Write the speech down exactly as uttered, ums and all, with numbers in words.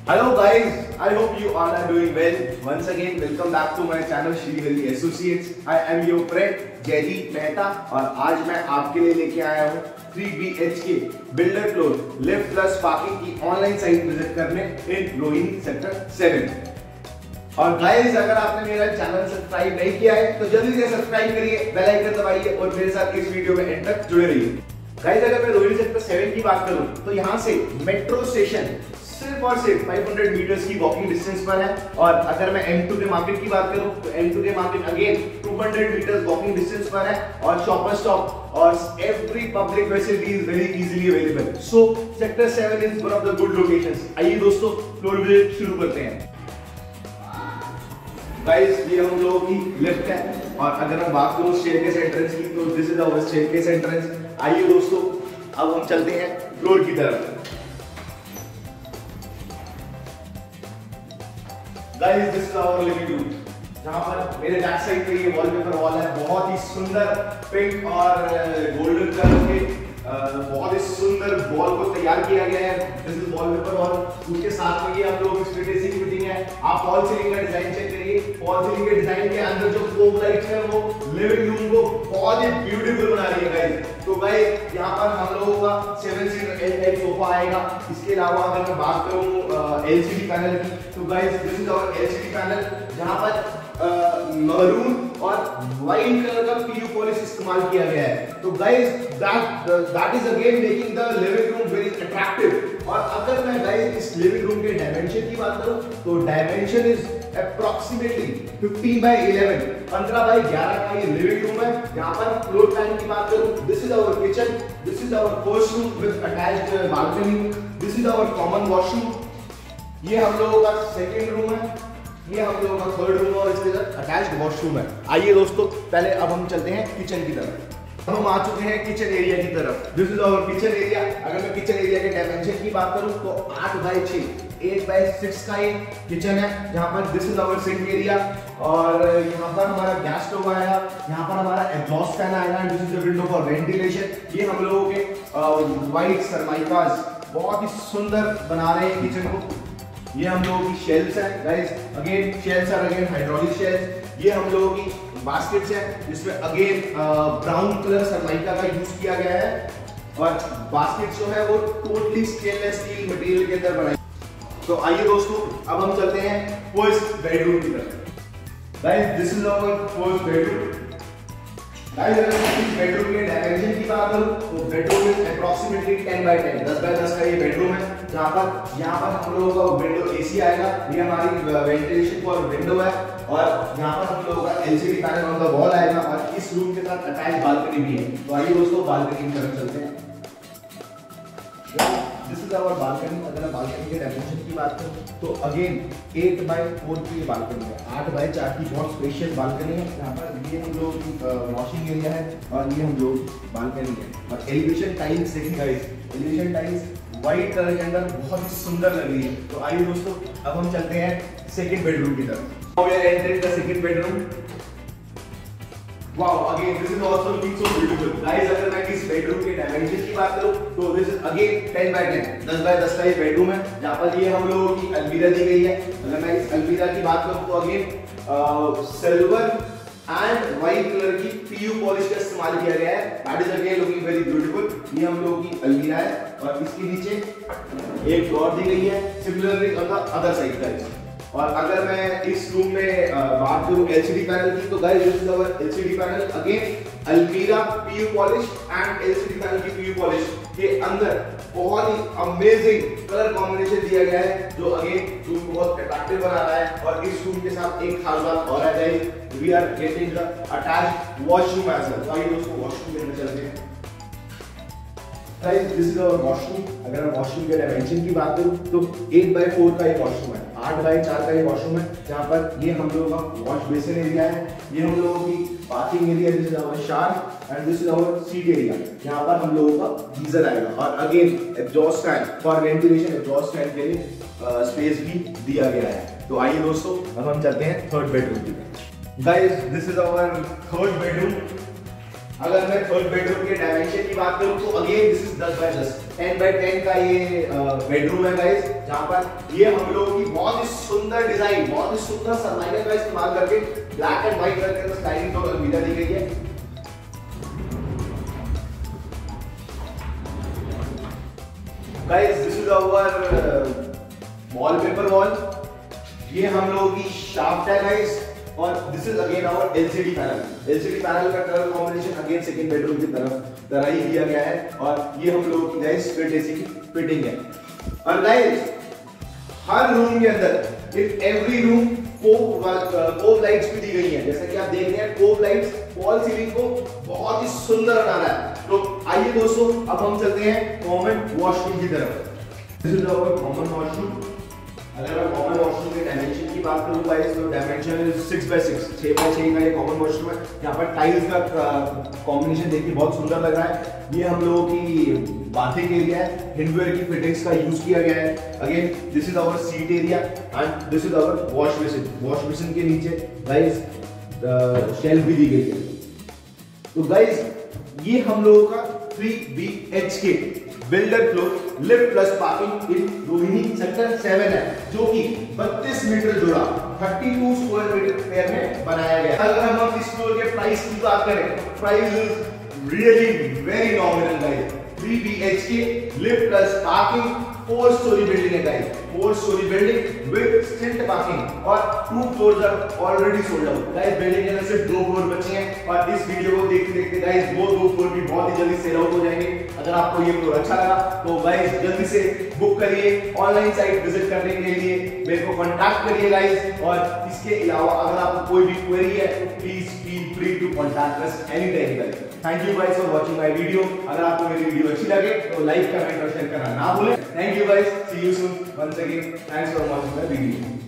Hello guys, I hope you all are doing well. Once again, welcome back to my channel Shri Hari Associates. I am your friend Jaideep Mehta और आज मैं आपके लिए लेके आया हूँ three B H K builder floor lift plus parking की online site visit करने इन रोहिणी सेक्टर सेवन। और गाइस, अगर आपने मेरा चैनल सब्सक्राइब नहीं किया है तो जल्दी से सब्सक्राइब करिए, बेल आइकन दबाइए और मेरे साथ इस वीडियो में एंड तक जुड़े रहिए। गाइस, अगर मैं रोहिणी सेक्टर सेवन की बात करूं तो यहाँ से मेट्रो स्टेशन सिर्फ और सिर्फ पाँच सौ मीटर्स की वॉकिंग डिस्टेंस पर है। और अगर मैं एम टू के मार्केट की बात करूं तो M two K market again दो सौ मीटर्स वॉकिंग डिस्टेंस पर है और शॉपर स्टॉप और every public facility is very easily available. So sector seven is one of the good locations. आइए दोस्तों, फ्लोर विजिट शुरू करते हैं। गाइस, ये हम लोगों की लिफ्ट है और अगर मैं बात करूं स्टेयरकेस एंट्रेंस की तो this is our staircase entrance. आइए दोस्तों, अब हम चलते हैं फ्लोर की तरफ। Guys, this is our living room, जहां पर मेरे बैक साइड पे ये वॉलपेपर वॉल है, बहुत ही सुंदर पिंक और गोल्डन कलर के बहुत ही सुंदर वॉल को तैयार किया गया है। This is wallpaper wall. उसके साथ में ये हम लोग स्प्लिट एसी की फिटिंग है। आप फॉल सीलिंग का डिजाइन चेक करिए। फॉल सीलिंग के डिजाइन के अंदर जो फोम लाइट्स है वो लिविंग रूम को बहुत ही ब्यूटीफुल बना रही है गाइस। तो गाइस, यहाँ पर हम लोगों का seven seater L type sofa आएगा। इसके अलावा अगर मैं बात करूँ एलसीडी पैनल की तो guys, this is our LCD panel, जहाँ पर मरून और वाइन कलर का पीयू पॉलिश इस्तेमाल किया गया है। तो guys, that that is again making the living room very attractive. और अगर मैं गाइस इस लिविंग रूम के डायमेंशन की बात करूं तो dimension is approximately fifteen by eleven, पंद्रह बाय ग्यारह का ये लिविंग रूम है। यहाँ पर फ्लोर प्लान की बात करूं, this is our kitchen, this is our first room with attached balcony, this is our common washroom, ये हम लोगों का सेकेंड रूम है, ये हम लोगों का थर्ड रूम और इसके साथ अटैच्ड वॉशरूम है। आइए दोस्तों, पहले अब हम चलते हैं किचन की तरफ। अब हम आ चुके हैं किचन एरिया की तरफ। This is our kitchen area. अगर मैं किचन एरिया के डायमेंशन की बात करूं तो आठ बाय छह, एट बाय सिक्स का ये किचन है, जहां पर this is our sink area और यहाँ पर हमारा गैस स्टोव आएगा, यहाँ पर हमारा एग्जॉस्ट फैन आएगा, this is the window for ventilation. ये हम लोगों के व्हाइट सरमाइकास बहुत ही सुंदर बना रहे हैं किचन को। ये हम लोगों की शेल्फ्स हैं guys, again shelves are again hydraulic shelves. ये हम लोगों की बास्केट्स हैं जिसमें अगेन ब्राउन कलर सरमाइका का यूज किया गया है और बास्केट्स जो है वो टोटली स्टेनलेस स्टील मटेरियल के अंदर बनाई। तो आइए दोस्तों, अब हम चलते हैं फर्स्ट बेडरूम की तरफ। Guys, this is our first bedroom. Guys, अगर मैं इस बेडरूम के डायमेंशन की बात करूं तो bedroom is approximately ten by ten, ten by ten का ये बेडरूम है, जहां पर यहां पर हम लोगों का विंडो एसी आएगा। ये हमारी वेंटिलेशन फॉर विंडो है और यहां पर हम लोगों का LCD panel on the wall आएगा और इस रूम के साथ अटैच बालकनी भी है। तो आइए दोस्तों, बालकनी की तरफ चलते हैं। This is our balcony. अगर मैं बालकनी के डायमेंशन की बात करूं तो अगेन एट बाय फोर की बालकनी है, आठ बाय चार की बहुत स्पेशियस बालकनी है। यहाँ पर ये हम लोग की वॉशिंग एरिया है और ये हम लोग बालकनी है। और एलिवेशन टाइल्स देखिए guys, elevation tiles white colour के अंदर बहुत ही सुंदर लग रही है। तो आइए दोस्तों, अब हम चलते हैं सेकंड बेडरूम की तरफ। Now we are entering the second bedroom. Wow, again this is also looking so beautiful. Guys, अगर मैं इस बेडरूम के डायमेंशन की बात करूं तो this is again ten by ten, ten by ten का ये बेडरूम है, जहां पर ये हम लोगों की अलमीरा दी गई है। अगर मैं इस अलमीरा की बात करूं तो again silver and white colour की पीयू पॉलिश का इस्तेमाल किया गया है। That is again looking very beautiful. ये हम लोगों की अलमीरा है और इसके नीचे एक ड्रॉअर दी गई है, similarly on the other side guys. और अगर मैं इस रूम में बात करूं एलसीडी पैनल की तो guys, this is our LCD panel, again अलमीरा PU polish and LCD panel की पीयू पॉलिश के अंदर बहुत ही अमेजिंग कलर कॉम्बिनेशन दिया गया है जो अगेन रूम को बहुत अट्रैक्टिव बना रहा है। और इस रूम के साथ एक खास बात और है guys, we are getting the attached washroom as well. आइए दोस्तों, वॉशरूम में चलते हैं। Guys, this is our washroom. अगर मैं वॉशरूम के डायमेंशन की बात करूं तो एट बाय फोर का ये वॉशरूम है, आठ बाय चार का ये वॉशरूम है, जहां पर ये हम लोगों का वॉश बेसिन एरिया है, ये हम लोगों की bathing area, this is our shower and this is our seat area, जहां पर हम लोगों का गीजर आएगा और again exhaust fan for ventilation, exhaust fan के लिए स्पेस भी दिया गया है। तो आइए दोस्तों, अब हम चलते हैं थर्ड बेडरूम की तरफ। Guys, this is our third bedroom. अगर मैं थर्ड बेडरूम के डायमेंशन की बात करूं तो अगेन दिस इज दस बाय दस, टेन बाय टेन का ये बेडरूम है गाइस, जहां पर ये हम लोगों की बहुत ही सुंदर डिजाइन, बहुत ही सुंदर सरमाइका का इस्तेमाल करके ब्लैक एंड व्हाइट कलर के अंदर स्लाइडिंग डोर अलमीरा दी गई है। Guys this is our wallpaper wall, ये हम लोगों की शाफ्ट है गाइस, और this is again our LCD panel. LCD panel का colour combination again second bedroom की तरफ तरह ही किया गया है, और ये हम लोगों की गाइस स्प्लिट एसी की फिटिंग है। और गाइस हर रूम के अंदर in every room cove cove lights भी दी गई हैं, जैसा कि आप देख रहे हैं कोव लाइट्स फॉल सीलिंग को बहुत ही सुंदर बना रहा है। तो आइए दोस्तों अब हम चलते हैं कॉमन वॉशरूम की तरफ। This is our common washroom. अगर मैं कॉमन वॉशरूम के डायमेंशन की बात करूं गाइस तो dimension is six by six, छह बाय छह का ये कॉमन वॉशरूम है। यहाँ पर टाइल्स का कॉम्बिनेशन देखिए बहुत सुंदर लग रहा है। ये हम लोगों की बाथिंग एरिया है, हिंडवेयर की फिटिंग्स का यूज किया गया है। Again this is our seat area and this is our wash basin. Wash basin के नीचे गाइस शेल्फ भी दी गई है। तो गाइस ये हम लोगों का three B H K builder floor lift plus parking in Rohini sector seven है, जो कि बत्तीस मीटर जोड़ा बत्तीस स्क्वायर मीटर स्क्वायर में बनाया गया है। अगर हम इस फ्लोर के प्राइस की बात करें तो price is really very nominal guys. Three B H K lift plus parking, four storey building है guys, four storey building with stilt parking, और two floors are already sold out. Guys building के अंदर सिर्फ दो floor बचे हैं, और इस वीडियो को देखते देखते गाइस वो दो फ्लोर भी बहुत ही जल्दी सेल आउट हो जाएंगे। अगर आपको ये फ्लोर अच्छा लगा तो गाइस जल्दी से बुक करिए, ऑनलाइन साइट विजिट करने के लिए मेरे को कांटेक्ट करिए गाइस। और इसके अलावा अगर आपको कोई भी क्वेरी है तो please feel free to contact us any time guys. Thank you guys for watching my video. अगर आपको मेरी वीडियो अच्छी लगे तो लाइक, कमेंट और शेयर करना ना भूलें। Thank you guys, see you soon once again, thanks for watching my video.